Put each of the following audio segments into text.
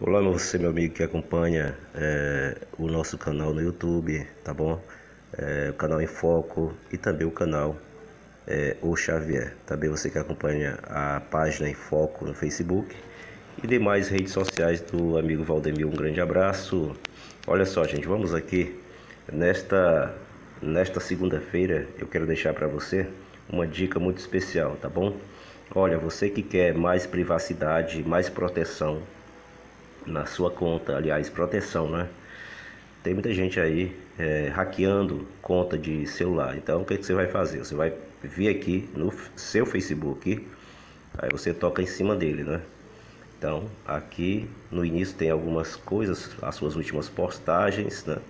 Olá, você, meu amigo que acompanha o nosso canal no YouTube, tá bom? O canal Em Foco e também o canal O Xavier. Também você que acompanha a página Em Foco no Facebook e demais redes sociais do amigo Valdemir. Um grande abraço. Olha só, gente, vamos aqui nesta segunda-feira. Eu quero deixar para você uma dica muito especial, tá bom? Olha, você que quer mais privacidade, mais proteção na sua conta, aliás, proteção, né? Tem muita gente aí hackeando conta de celular. Então, o que você vai fazer? Você vai vir aqui no seu Facebook, aí você toca em cima dele, né? Então, aqui no início tem algumas coisas, as suas últimas postagens, né?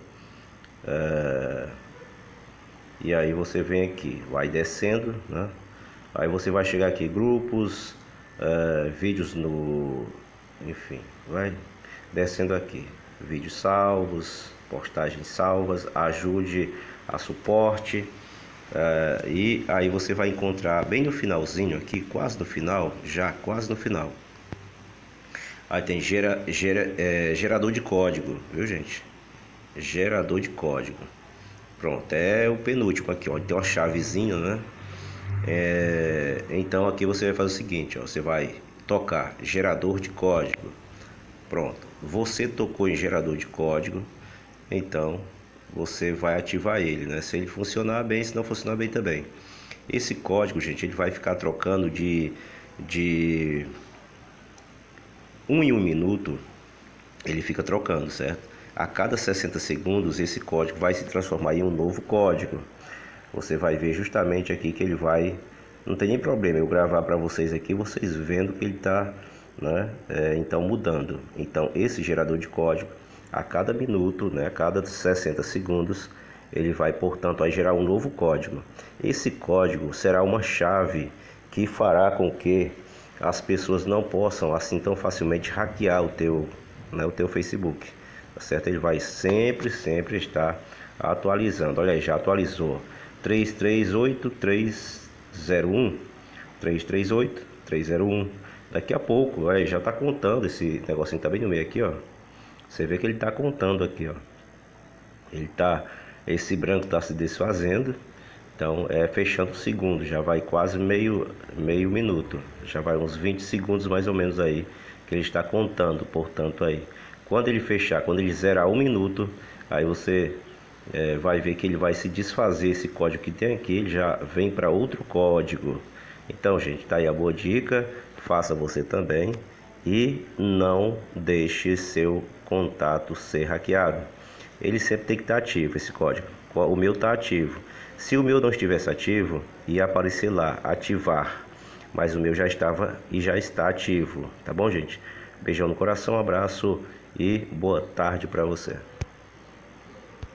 E aí você vem aqui, vai descendo, né? Aí você vai chegar aqui, grupos, vídeos no... Enfim, vai descendo aqui. Vídeos salvos, postagens salvas, ajude a suporte. E aí você vai encontrar bem no finalzinho aqui, quase no final, quase no final. Aí tem gerador de código, viu, gente? Gerador de código. Pronto, é o penúltimo aqui, ó. Tem uma chavezinha, né? Então aqui você vai fazer o seguinte, ó. Você vai tocar gerador de código. Pronto, você tocou em gerador de código, então você vai ativar ele, né? Se ele funcionar bem, se não funcionar bem também. Esse código, gente, ele vai ficar trocando de 1 em 1 minuto, ele fica trocando, certo? A cada 60 segundos esse código vai se transformar em um novo código. Você vai ver justamente aqui que ele vai... Não tem nem problema eu gravar para vocês aqui, vocês vendo que ele está, né? Então mudando. Então esse gerador de código, a cada minuto, né? A cada 60 segundos, ele vai, portanto, gerar um novo código. Esse código será uma chave que fará com que as pessoas não possam assim tão facilmente hackear o teu Facebook, tá certo? Ele vai sempre estar atualizando. Olha aí, já atualizou 338-301. Daqui a pouco, olha, já está contando. Esse negocinho tá bem no meio aqui, ó. Você vê que ele está contando aqui, ó. Esse branco está se desfazendo. Então fechando o segundo, já vai quase meio minuto, já vai uns 20 segundos mais ou menos aí que ele está contando. Portanto, aí quando ele fechar, quando ele zerar 1 minuto, aí você vai ver que ele vai se desfazer. Esse código que tem aqui, ele já vem para outro código. Então, gente, tá aí a boa dica, faça você também e não deixe seu contato ser hackeado. Ele sempre tem que estar ativo, esse código. O meu está ativo. Se o meu não estivesse ativo, ia aparecer lá, ativar. Mas o meu já estava e já está ativo. Tá bom, gente? Beijão no coração, abraço e boa tarde para você.